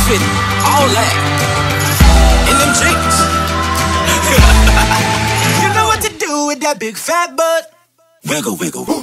fit all that in them jeans. You know what to do with that big fat butt. Wiggle, wiggle, woo.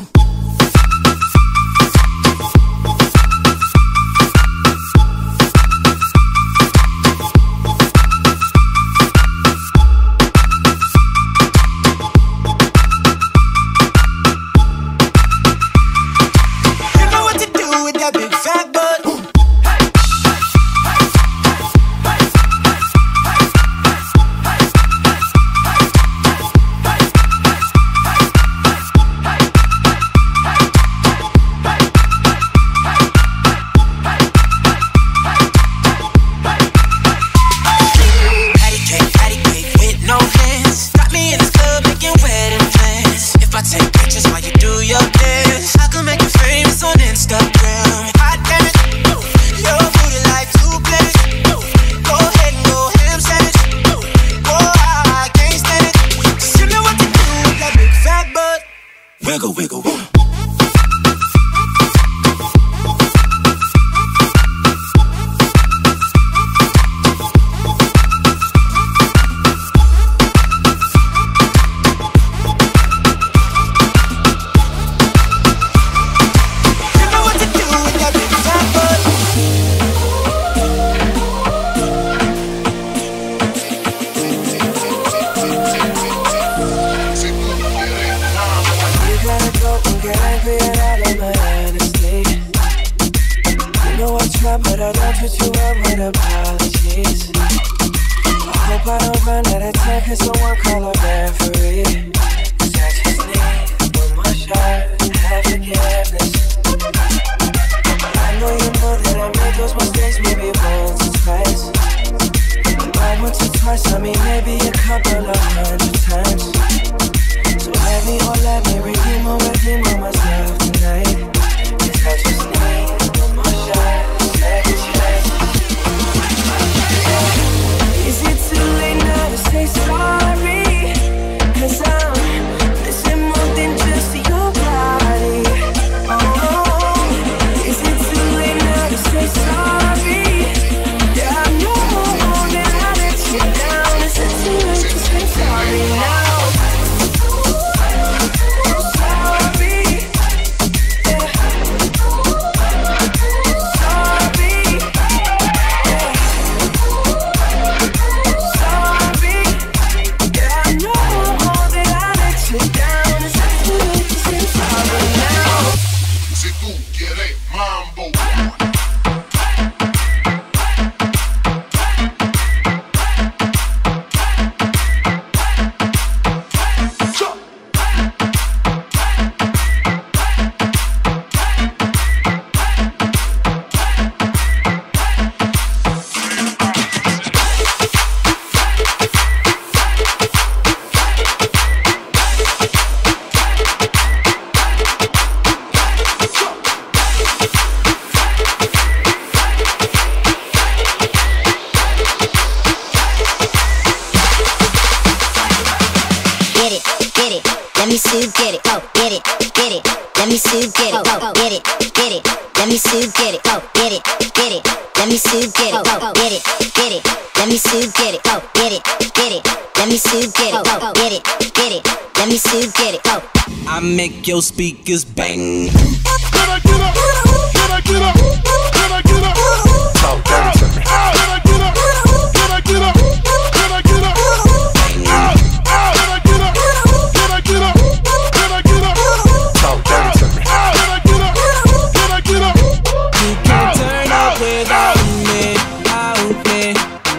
Wiggle, wiggle, woo. But I don't treat you up with apologies. I hope I don't run out of time. Can someone call a referee? 'Cause I just need one more shot and have forgiveness. I know you know that I made those mistakes maybe once or twice. Not once or twice, I mean maybe a couple of 100 times. So let me redeem on myself tonight. 'Cause I just need one more shot. Is it too late now to say sorry? 'Cause I'm missing more than just your body. Oh, is it too late now to say sorry? Yeah, I know that I let you down. Is it too late to say sorry now? Let me see you get it, oh, get it, get it. Let me see you get it, oh, get it, get it. Let me see you get it, oh, get it, get it. Let me see you get it, oh, get it, get it. Let me see you get it, oh, get it, get it. Let me see you get it, oh, get it, get it. Let me see you get it, oh. I make your speakers bang. Can I get up? Can I get up? Can I get up? Talk dirty to me. Can I get up? Can I get up? Can I get up? Can I get up? Can I get up? Can I get up? Talk dirty to me. Can I get up? Can I get up? You can't turn up without me, out me.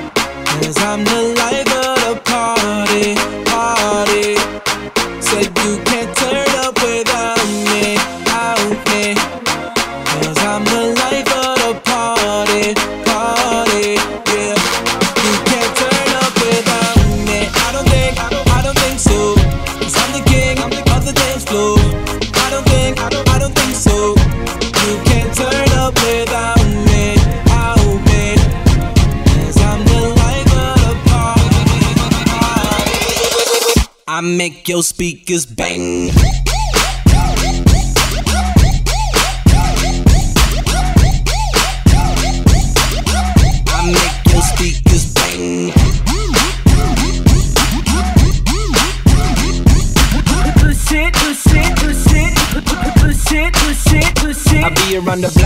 'Cause I'm the life of the party, party. Said you can't turn up without me, out me. 'Cause I'm the life of the party, party, yeah. You can't turn up without me. I don't think so. 'Cause I'm the king of the dance floor. I don't think so. You can't turn up without me, out me. 'Cause I'm the life of the party. I make your speakers bang. I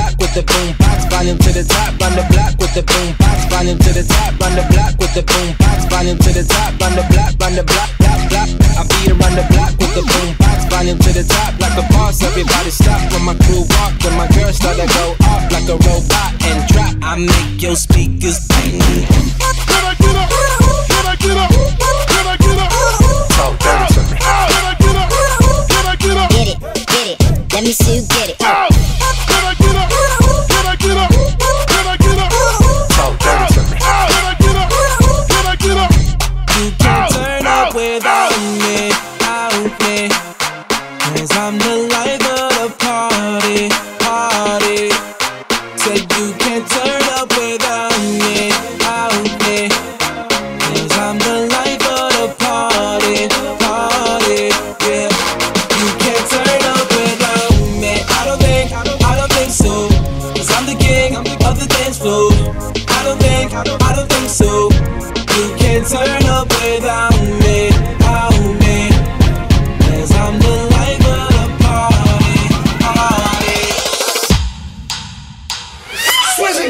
block with the boom box, volume to the top. Run the block with the boom box, volume to the top. Run the block with the boom box, volume to the top. Run the block, block, block. I beat around the block with the boom box, volume to the top. Like a boss, everybody stop when my crew walk. When my girls start to go off like a robot and drop. I make your speakers bang. Can I get up? Can I get up? Can I get up? Talk dirty to me. Can I get up? Can I get up? Get it, let me see you get it. Can I get up? Can I get up? Can I get up? Talk dirty to me. Can I get up? Can I get up? You can't turn up without me, out me. 'Cause I'm the life of the party, party. Say you can't turn up without me, out me. 'Cause I'm the life of the party, party, yeah. You can't turn up without me. I don't think so. 'Cause I'm the king of the dance floor. I don't think so. You can't turn up without me, out me. 'Cause I'm the life of the party, party. Swizzy!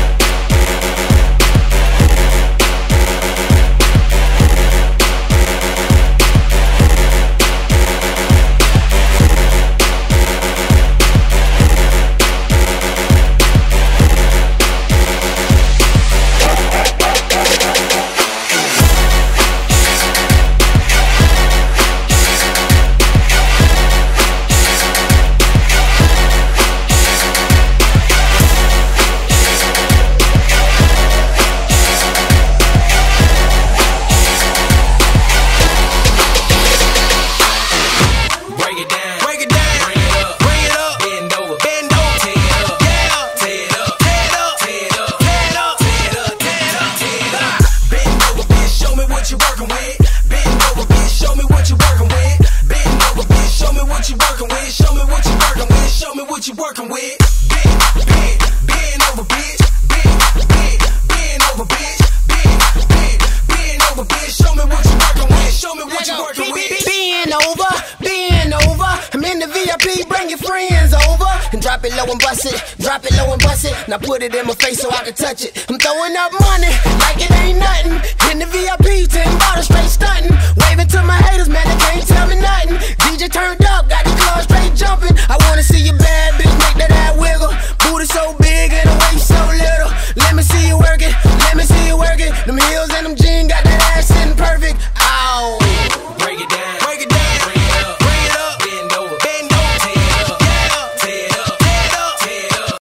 Drop it low and bust it. Now put it in my face so I can touch it. I'm throwing up money like it ain't nothing. In the VIP, 10 bottles straight stunting. Waving to my haters, man, they can't tell me nothing. DJ turned up, got the club straight jumping. I wanna see your bad bitch make that ass wiggle. Booty so big and the waist so little. Let me see you work it.